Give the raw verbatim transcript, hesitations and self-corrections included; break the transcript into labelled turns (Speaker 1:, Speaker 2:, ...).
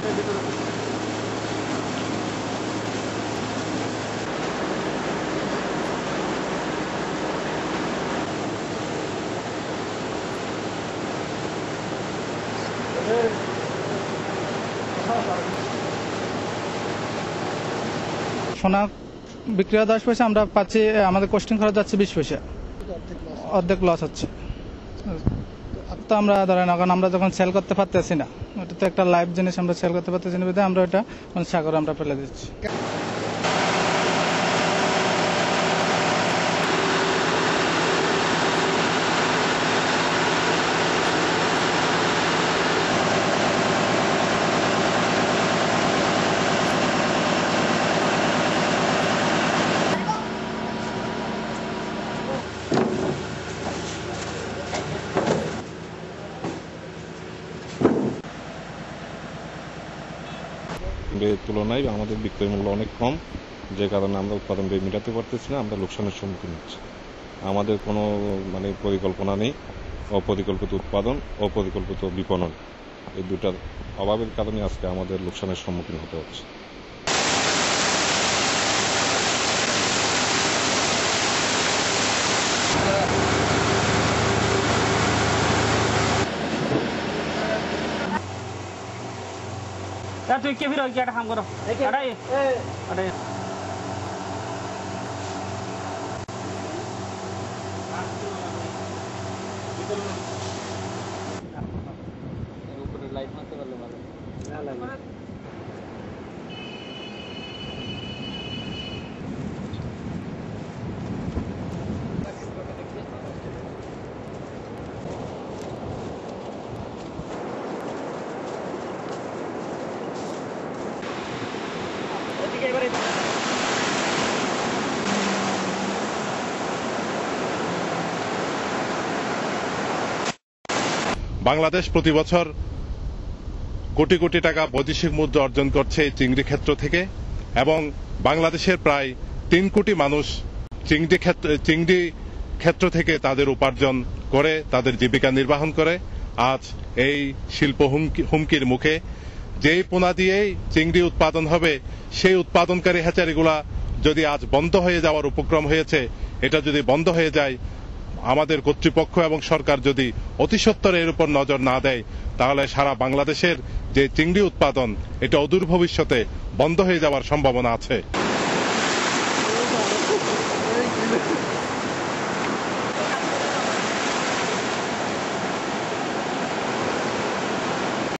Speaker 1: সোনা বিক্রি হয় দশ পয়সা, আমরা পাচ্ছি আমাদের কোস্টিং খরচ যাচ্ছে বিশ পয়সা, অর্ধেক লস হচ্ছে। তো আমরা ধরেন এখন আমরা যখন সেল করতে পারতেছি না, ওটা তো একটা লাইভ জিনিস, আমরা সেল করতে পারতেছি না বিধায় আমরা ওটা সাগরে আমরা ফেলে দিচ্ছি।
Speaker 2: ব্যয়ের তুলনায় আমাদের বিক্রয় মূল্য অনেক কম, যে কারণে আমরা উৎপাদন ব্যয় মেটাতে পারতেছি না, আমরা লোকসানের সম্মুখীন হচ্ছি। আমাদের কোনো মানে পরিকল্পনা নেই, অপরিকল্পিত উৎপাদন, অপরিকল্পিত বিপণন, এই দুটার অভাবের কারণে আজকে আমাদের লোকসানের সম্মুখীন হতে হচ্ছে।
Speaker 3: তুই কে ফির একটা কাম করো আড়াই আড়াই উপরে লাইট মারতে পারলে ভালো না লাগে।
Speaker 4: বাংলাদেশ প্রতি বছর কোটি কোটি টাকা বৈদেশিক মুদ্রা অর্জন করছে এই চিংড়ি ক্ষেত্র থেকে, এবং বাংলাদেশের প্রায় তিন কোটি মানুষ চিংড়ি ক্ষেত্র চিংড়ি ক্ষেত্র থেকে তাদের উপার্জন করে, তাদের জীবিকা নির্বাহন করে। আজ এই শিল্প হুমকির মুখে, যেই পোনা দিয়েই চিংড়ি উৎপাদন হবে, সেই উৎপাদনকারী হ্যাচারিগুলা যদি আজ বন্ধ হয়ে যাওয়ার উপক্রম হয়েছে, এটা যদি বন্ধ হয়ে যায়, আমাদের কর্তৃপক্ষ এবং সরকার যদি অতি সত্বর এর উপর নজর না দেয়, তাহলে সারা বাংলাদেশের যে চিংড়ি উৎপাদন, এটা অদূর ভবিষ্যতে বন্ধ হয়ে যাওয়ার সম্ভাবনা আছে।